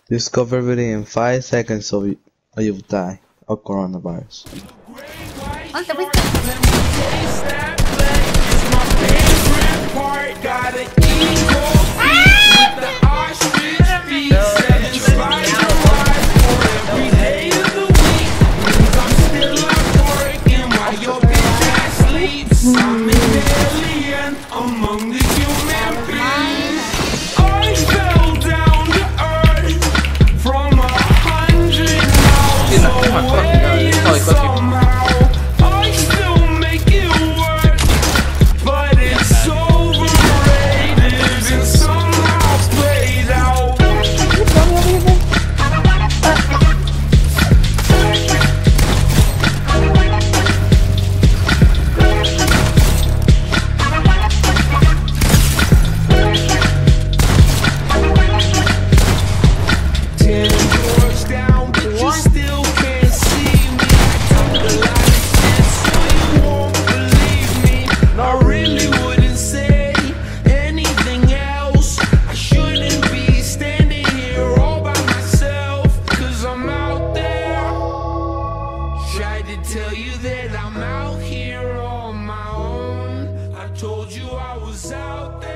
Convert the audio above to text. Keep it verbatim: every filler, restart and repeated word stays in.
Discover within five seconds so you, or you'll die of coronavirus. ¿Dónde fuiste? Tell you that I'm out here on my own. I told you I was out there.